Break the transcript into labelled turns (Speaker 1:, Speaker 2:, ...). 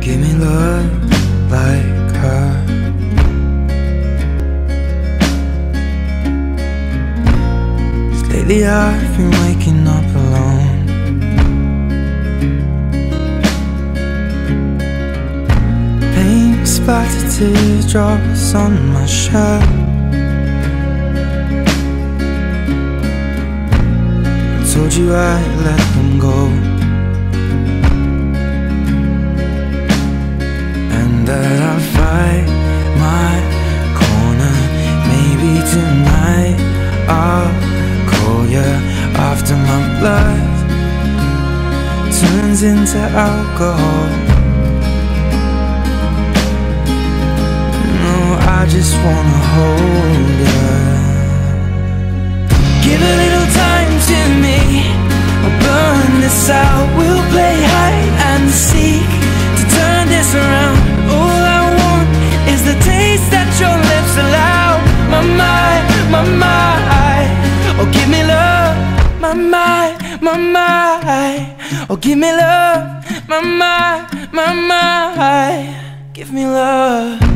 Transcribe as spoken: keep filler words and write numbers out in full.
Speaker 1: Give me love like her. 'Cause lately I've been waking up alone. Paint splattered teardrops on my shirt. I told you I'd let them go, that I'll fight my corner. Maybe tonight I'll call you after my blood turns into alcohol. No, I just wanna hold you. Give a little time to me, I'll burn this out. We'll play hide and seek to turn this around. All I want is the taste that your lips allow. My mind, my mind, oh give me love. My mind, my mind, oh give me love. My mind, my mind, give me love.